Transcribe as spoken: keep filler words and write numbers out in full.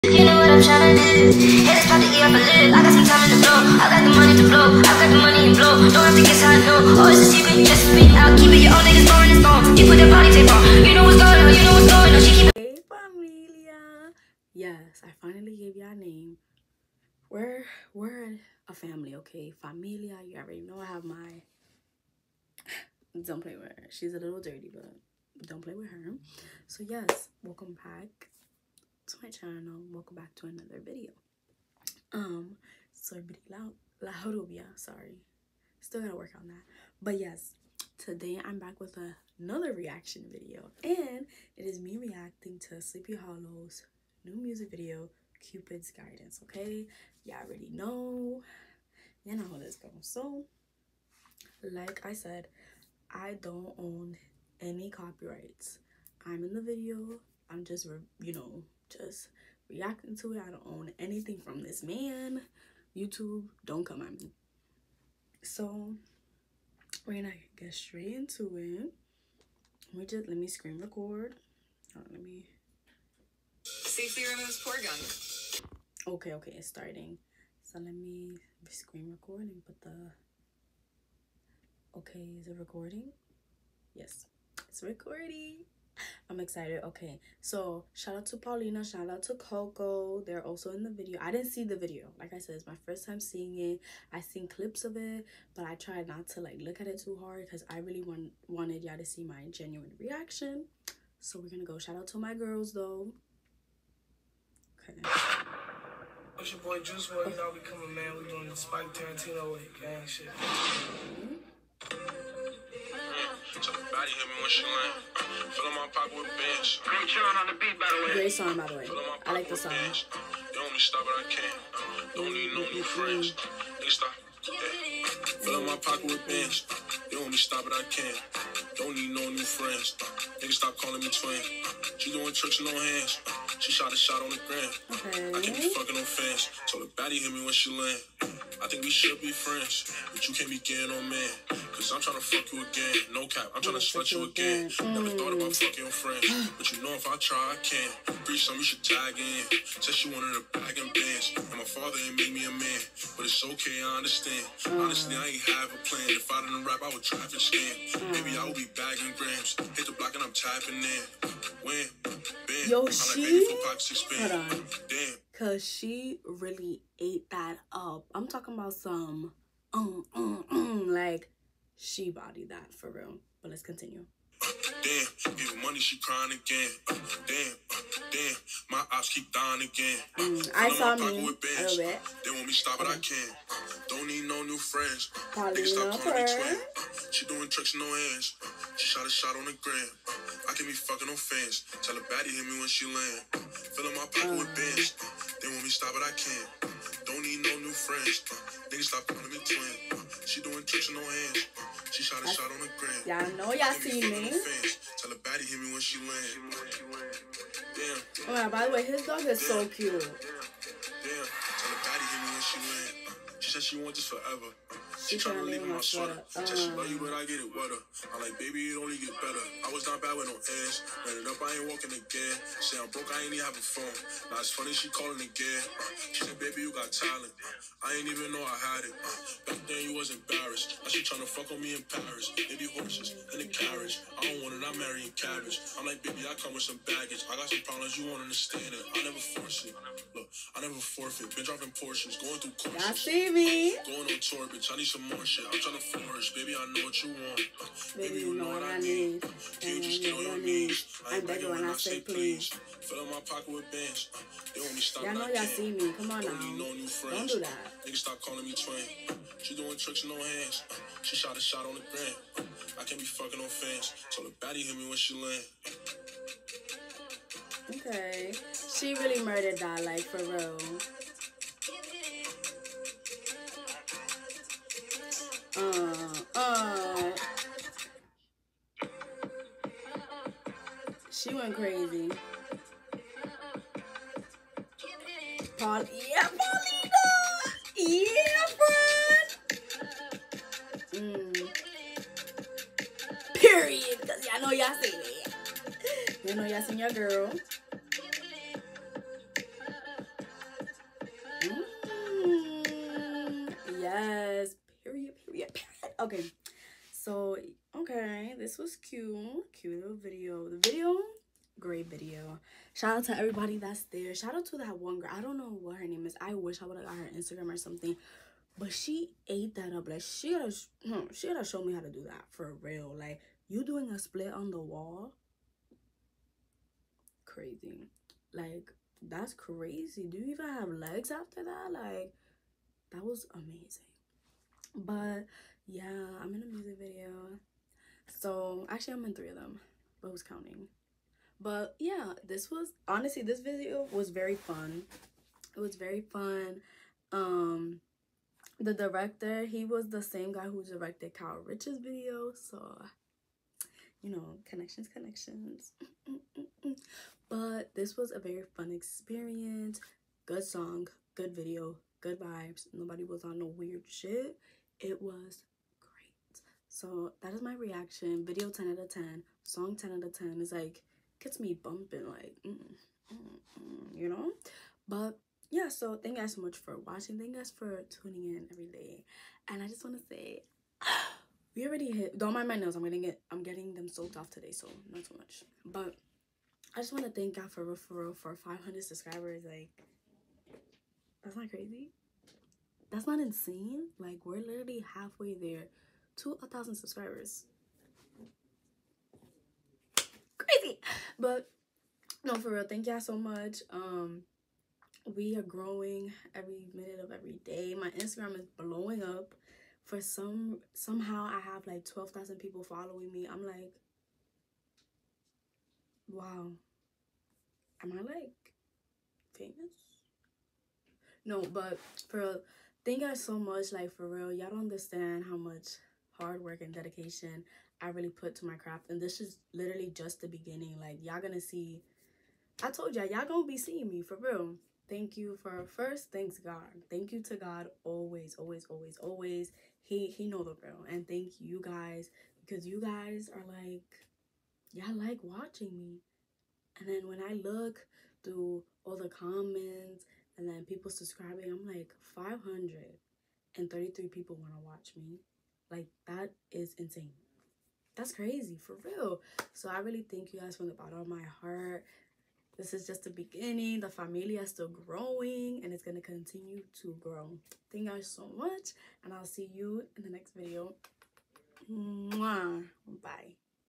You know what I'm trying to do. Haters try to eat up a lid. I got some time in the blow. I got the money to blow. I got the money and blow. Don't have to guess how I know. Oh, it's a secret, just a bit. I'll keep it. Your own niggas boring is gone. You put the body tape on. You know what's going on. You know what's going on. She keep it. Hey, familia. Yes, I finally gave y'all a name. We're we're a family, okay? Familia. You already know I have my. Don't play with her. She's a little dirty, but don't play with her. So yes, welcome back to my channel. Welcome back to another video. Um, soy la la rubia. Sorry, still gotta work on that. But yes, today I'm back with a, another reaction video, and it is me reacting to Sleepy Hollow's new music video, Cupid's Guidance. Okay, y'all already know. You know how this goes. So, like I said, I don't own any copyrights. I'm in the video. I'm just, you know, just reacting to it. I don't own anything from this man. YouTube, don't come at me. So, we're gonna get straight into it. Let me just, let me screen record. Oh, let me. Safely removes pour gun. Okay, okay, it's starting. So let me screen record and put the. Okay, is it recording? Yes, it's recording. I'm excited. Okay, so shout out to Paulina, shout out to Coco. They're also in the video. I didn't see the video. Like I said, it's my first time seeing it. I seen clips of it, but I tried not to like look at it too hard because I really want wanted y'all to see my genuine reaction. So we're gonna go. Shout out to my girls though. Okay. It's your boy Juice WRLD. You know we coming, man. We doing the Spike Tarantino way, gang shit. Mm-hmm. So the body hit me when she land. Fill in my pocket with bench. Great chillin' on the beat, by the way. Great song, by the way. I like the song. They want me to stop, but I can't. Don't need no new friends. Nigga stop. Yeah. Fill in my pocket with bench. They want me to stop, but I can't. Don't need no new friends. Nigga stop calling me twin. She doing tricks in no hands. She shot a shot on the gram. Okay. I can't be fucking no fans. So the baddie hit me when she land. I think we should be friends, but you can't be getting on man. Cause I'm trying to fuck you again. No cap, I'm trying to slut you again. Mm. Never thought about fucking your friends, but you know if I try, I can. Preach some, you should tag in. Said she wanted a bag and bands. And my father ain't made me a man, but it's okay, I understand. Mm. Honestly, I ain't have a plan. If I didn't rap, I would traffic scam. Mm. Maybe I would be bagging grams. Hit the block and I'm tapping in. When, bam. Yo, I'm she, like, baby, four pockets, six hold on. Damn. Cause she really ate that up. I'm talking about some, um, um, um, like, she bodied that for real. But let's continue. Damn, give her money, she crying again. Damn, damn, my ops keep dying again. Mm, I saw me a little bit. They want me stop, but I can't. Don't need no new friends. Paulina, stop calling me twin. She doing tricks, no hands. She shot a shot on the gram. I can be fucking no fans. Tell her baddie hit me when she land. Filling my pocket with bands. They want me stop, but I can't. Don't need no new friends. Niggas stop calling me twin. She doing tricks, no hands. She shot a shot on the gram. Y'all know y'all see me. Tell her baddie hit me when she land. Damn. Oh, yeah, by the way, his dog is so cute. Damn. Tell her baddie hit me when she land. She said she wants this forever. She tryna leave me my sweater. She said she love you, but I get it wetter. I'm like, baby, it only get better. I was not bad with no ass. Ran it up, I ain't walking again. Say I'm broke, I ain't even have a phone. Now it's funny, she calling again. She said, baby, you got talent. I ain't even know I had it. Back then, you was embarrassed. Now she tryna fuck on me in Paris. Maybe horses in a carriage. I don't want it, I'm marrying cabbage. I'm like, baby, I come with some baggage. I got some problems, you won't understand it. I never force it. Look, I never forfeit. Been driving Porsches, going through courses. Y'all see me. Going on tour, bitch. I need some more shit. I'm trying to flourish. Baby, I know what you want. Baby, you know what I need. Can you just get on your knees? I ain't begging when I say please. Fill up my pocket with bands. They want me stop. Y'all know y'all see me. Come on now. Don't need no new friends. Don't do that. Niggas stop calling me twin. She doing tricks, no hands. She shot a shot on the gram. I can't be fucking no fans. So the baddie hit me when she land. Okay. She really murdered that, like, for real. Uh, uh. She went crazy. Paul, yeah, Paulina! Yeah, friend! Mm. Period, because y'all know y'all seen it. You know y'all seen your girl. Okay, so okay, this was cute, cute little video. The video, great video. Shout out to everybody that's there. Shout out to that one girl. I don't know what her name is. I wish I would have got her Instagram or something, but she ate that up. Like, she gotta she gotta show me how to do that for real. Like, you doing a split on the wall, crazy. Like, that's crazy. Do you even have legs after that? Like, that was amazing. But yeah, I'm in a music video. So actually I'm in three of them, but who's counting? But yeah, this was honestly, this video was very fun. It was very fun. Um the director, he was the same guy who directed Kyle Rich's video, so you know, connections connections. But this was a very fun experience. Good song, good video, good vibes. Nobody was on no weird shit. It was great. So that is my reaction. Video ten out of ten, song ten out of ten. Is like, gets me bumping, like mm, mm, mm, you know. But yeah, so thank you guys so much for watching. Thank you guys for tuning in every day. And I just want to say, we already hit, don't mind my nails, i'm getting it i'm getting them soaked off today, so not too much. But I just want to thank God for real, for real, for five hundred subscribers. Like, that's not crazy. That's not insane. Like, we're literally halfway there to a thousand subscribers. Crazy. But no, for real, thank y'all so much. Um we are growing every minute of every day. My Instagram is blowing up. For some somehow I have like twelve thousand people following me. I'm like, wow, am I like famous? No, but for real, thank you guys so much. Like, for real, y'all don't understand how much hard work and dedication I really put to my craft, and this is literally just the beginning. Like, y'all gonna see, I told y'all, y'all gonna be seeing me for real. Thank you for first, thanks God. Thank you to God always, always, always, always. He he know the real. And thank you guys, because you guys are like, y'all like watching me. And then when I look through all the comments and then people subscribing, I'm like, five hundred thirty-three people want to watch me. Like, that is insane. That's crazy, for real. So I really thank you guys from the bottom of my heart. This is just the beginning. The familia is still growing, and it's going to continue to grow. Thank you guys so much, and I'll see you in the next video. Mwah. Bye.